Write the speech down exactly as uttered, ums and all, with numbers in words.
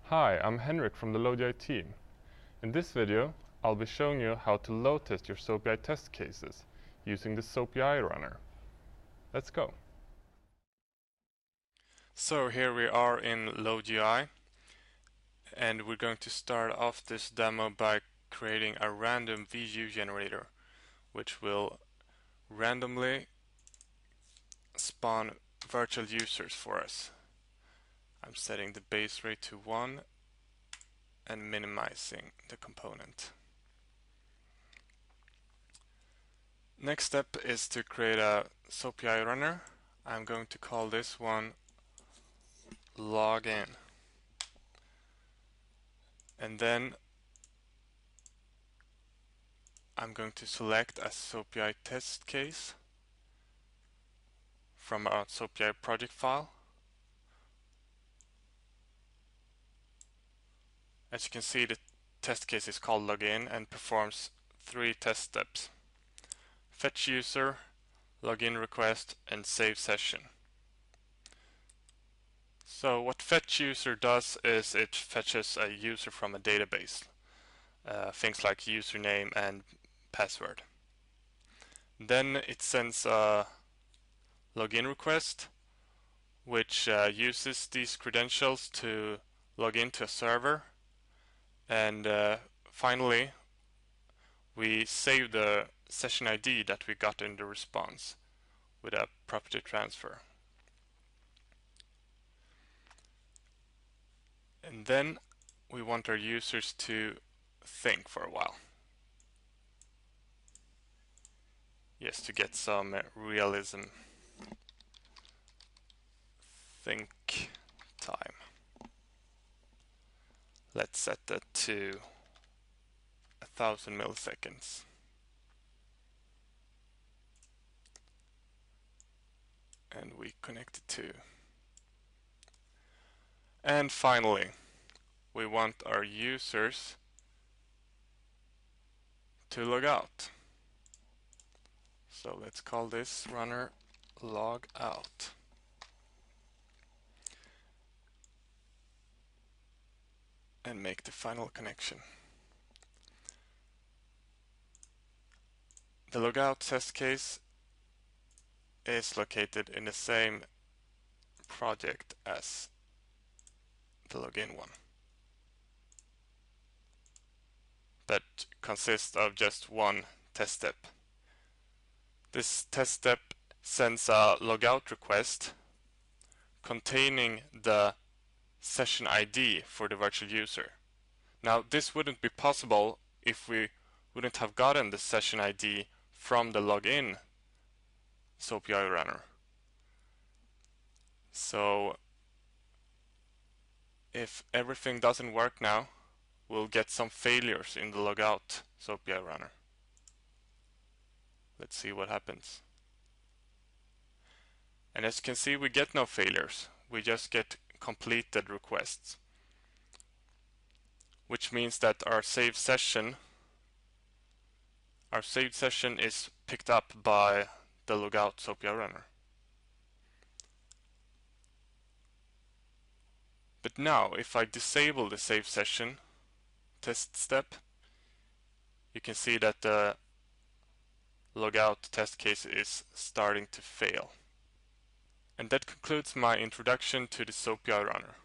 Hi, I'm Henrik from the LoadUI team. In this video, I'll be showing you how to load test your SoapUI test cases using the SoapUI runner. Let's go. So here we are in LoadUI, and we're going to start off this demo by creating a random V U generator, which will randomly spawn virtual users for us. I'm setting the base rate to one and minimizing the component. Next step is to create a SoapUI runner. I'm going to call this one login. And then I'm going to select a SoapUI test case from our SoapUI project file. As you can see, the test case is called login and performs three test steps: fetch user, login request, and save session. So what fetch user does is it fetches a user from a database, uh, things like username and password. Then it sends a login request, which uh, uses these credentials to log into a server. And uh, finally, we save the session I D that we got in the response with a property transfer. And then we want our users to think for a while. Yes, to get some realism. Think time. Let's set that to a thousand milliseconds. And we connect it to. And finally, we want our users to log out. So let's call this runner log out. And make the final connection. The logout test case is located in the same project as the login one, but consists of just one test step. This test step sends a logout request containing the session I D for the virtual user. Now, this wouldn't be possible if we wouldn't have gotten the session I D from the login SoapUI runner. So if everything doesn't work now, we'll get some failures in the logout SoapUI runner. Let's see what happens. And as you can see, we get no failures. We just get completed requests, which means that our saved session our saved session is picked up by the logout SoapUI runner. But now, if I disable the save session test step, you can see that the logout test case is starting to fail. And that concludes my introduction to the SoapUI runner.